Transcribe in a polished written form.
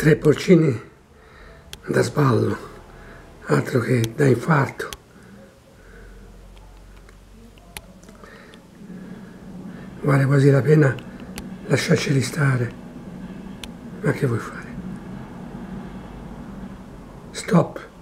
3 porcini da sballo, altro che da infarto. Vale quasi la pena lasciarceli stare. Ma che vuoi fare? Stop.